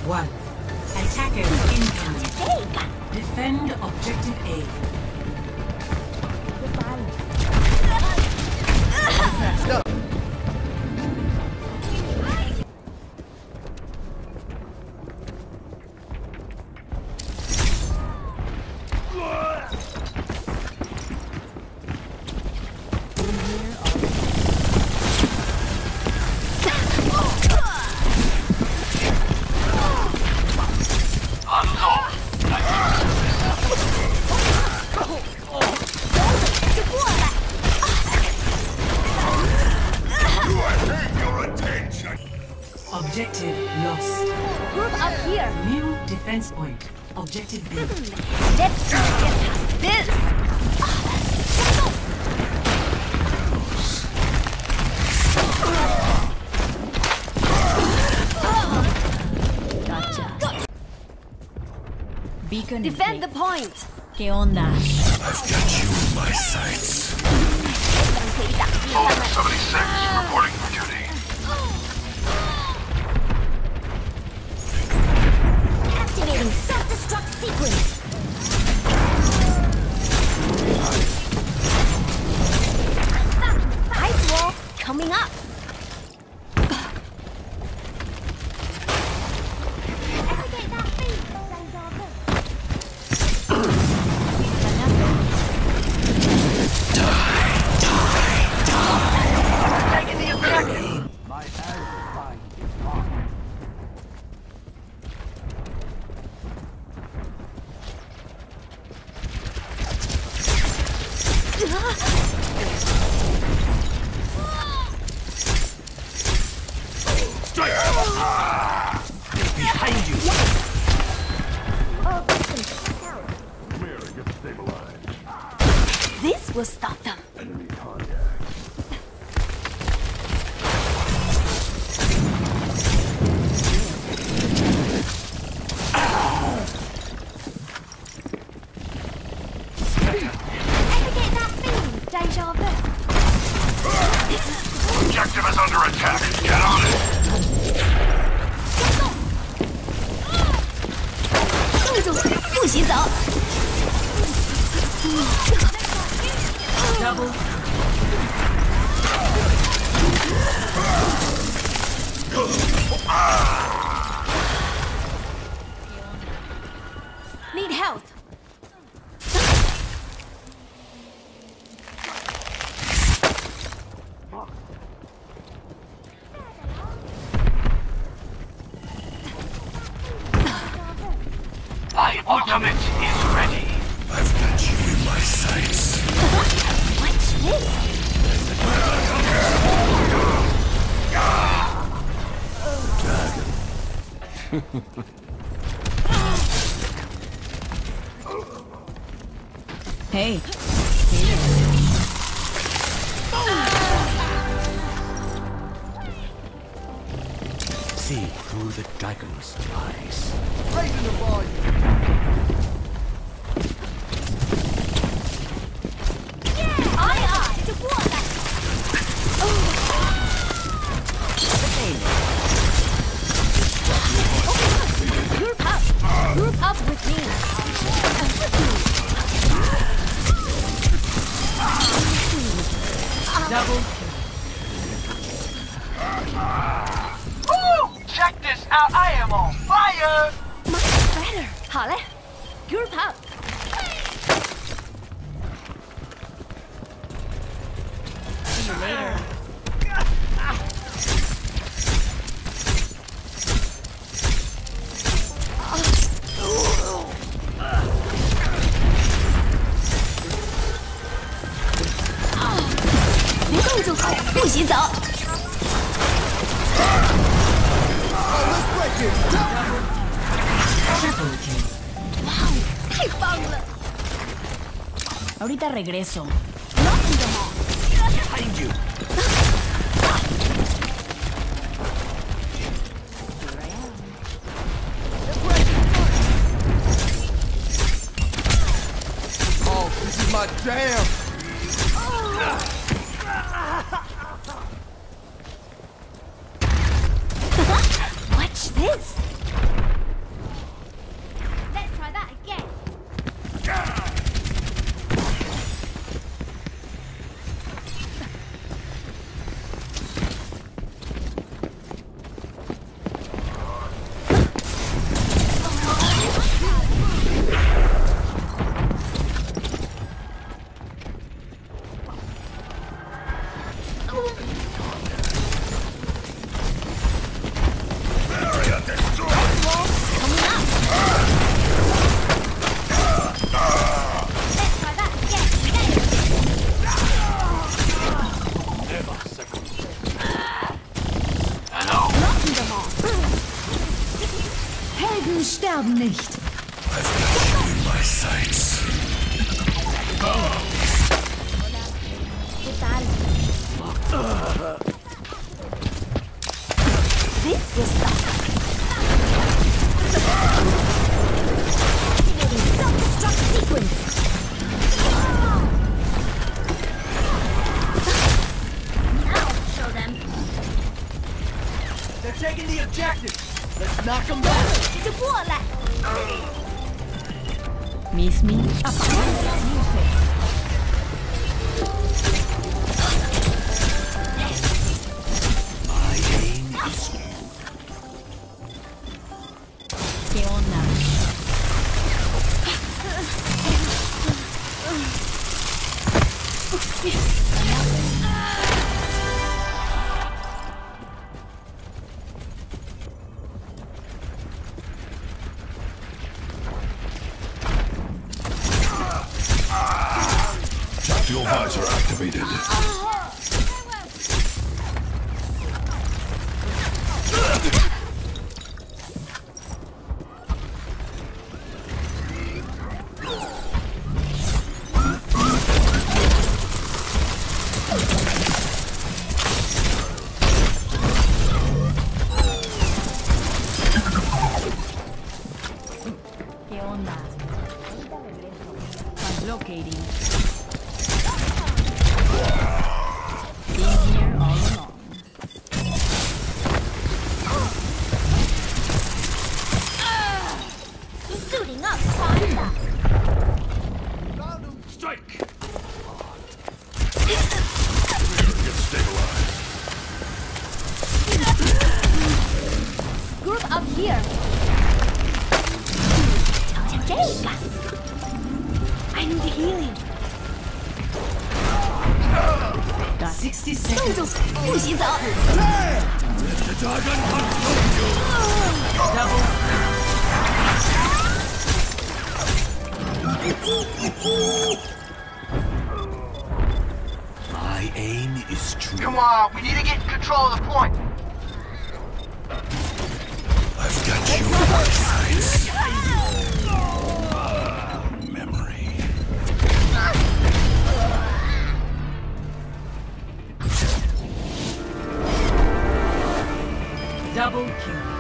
1. Attackers incoming. Defend objective A. Stop. Objective lost. Group up here. New defense point. Objective B. Let's get past this. Gotcha. Beacon. Defend the point. ¿Qué onda? I've got you in my sights. 76, reporting for duty. Activating self-destruct sequence. Ice wall coming up. Behind you! This will stop them. Enemy contact. Navigate that beam. Deja vu. Objective is under attack. Get on it. 冻住，不许走。 Double. Need health. My ultimate is ready. I've got you in my sights. Watch this. Hey. See through the dragon's eyes. Raising the volume. Group up. Group up with me. Double. Woo! Check this out, I am on fire! Much better. 好嘞 Group up. See you later. Triple kill. Ahorita regreso. Behind you! Oh, this is my jam. Watch this. Helden sterben nicht. I've got you in my sights. ¿Qué tal? This was stuff. Activating self-destruct sequence. Now show them. They're taking the objective. Let's knock them down. 就过来。 Miss me? My aim is skewed. ¿Qué onda? Tactical visor activated. ¿Qué onda? Translocating. Been here all along. Suiting up, Panda. Strike! Get stabilized. Group up here. Take. I need healing. 60 冻 seconds. 住，不许走。 The dragon hunts you. My aim is true. Come on, we need to get in control of the point. I've got you in my sights. Memory. Double kill.